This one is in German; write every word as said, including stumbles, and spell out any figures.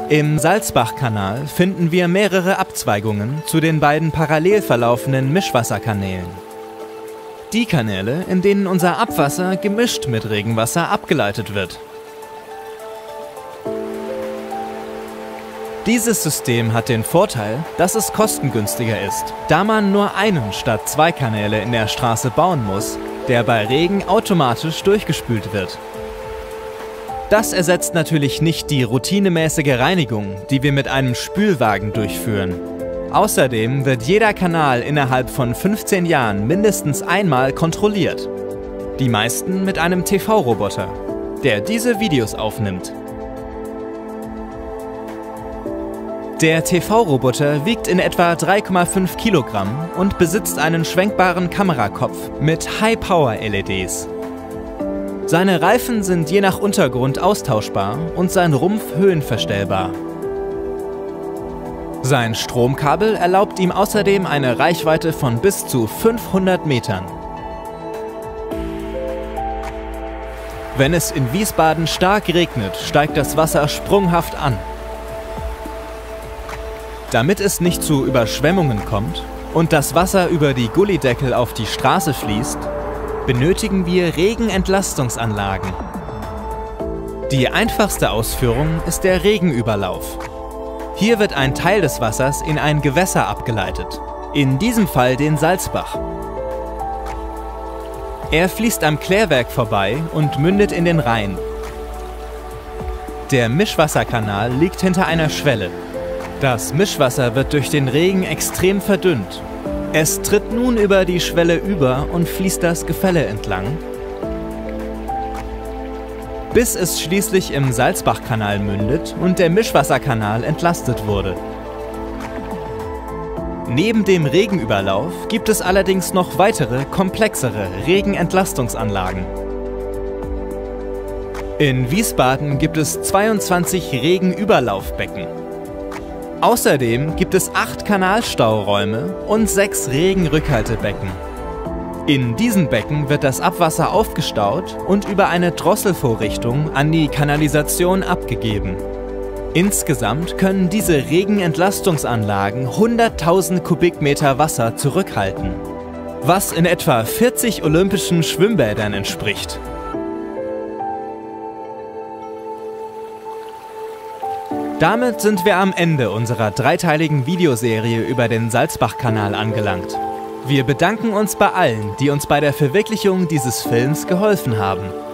Im Salzbachkanal finden wir mehrere Abzweigungen zu den beiden parallel verlaufenden Mischwasserkanälen. Die Kanäle, in denen unser Abwasser gemischt mit Regenwasser abgeleitet wird. Dieses System hat den Vorteil, dass es kostengünstiger ist, da man nur einen statt zwei Kanäle in der Straße bauen muss, der bei Regen automatisch durchgespült wird. Das ersetzt natürlich nicht die routinemäßige Reinigung, die wir mit einem Spülwagen durchführen. Außerdem wird jeder Kanal innerhalb von fünfzehn Jahren mindestens einmal kontrolliert. Die meisten mit einem T V-Roboter, der diese Videos aufnimmt. Der T V-Roboter wiegt in etwa drei Komma fünf Kilogramm und besitzt einen schwenkbaren Kamerakopf mit High-Power-L E Ds. Seine Reifen sind je nach Untergrund austauschbar und sein Rumpf höhenverstellbar. Sein Stromkabel erlaubt ihm außerdem eine Reichweite von bis zu fünfhundert Metern. Wenn es in Wiesbaden stark regnet, steigt das Wasser sprunghaft an. Damit es nicht zu Überschwemmungen kommt und das Wasser über die Gullydeckel auf die Straße fließt, benötigen wir Regenentlastungsanlagen. Die einfachste Ausführung ist der Regenüberlauf. Hier wird ein Teil des Wassers in ein Gewässer abgeleitet, in diesem Fall den Salzbach. Er fließt am Klärwerk vorbei und mündet in den Rhein. Der Mischwasserkanal liegt hinter einer Schwelle. Das Mischwasser wird durch den Regen extrem verdünnt. Es tritt nun über die Schwelle über und fließt das Gefälle entlang, bis es schließlich im Salzbachkanal mündet und der Mischwasserkanal entlastet wurde. Neben dem Regenüberlauf gibt es allerdings noch weitere, komplexere Regenentlastungsanlagen. In Wiesbaden gibt es zweiundzwanzig Regenüberlaufbecken. Außerdem gibt es acht Kanalstauräume und sechs Regenrückhaltebecken. In diesen Becken wird das Abwasser aufgestaut und über eine Drosselvorrichtung an die Kanalisation abgegeben. Insgesamt können diese Regenentlastungsanlagen hunderttausend Kubikmeter Wasser zurückhalten, was in etwa vierzig olympischen Schwimmbädern entspricht. Damit sind wir am Ende unserer dreiteiligen Videoserie über den Salzbachkanal angelangt. Wir bedanken uns bei allen, die uns bei der Verwirklichung dieses Films geholfen haben.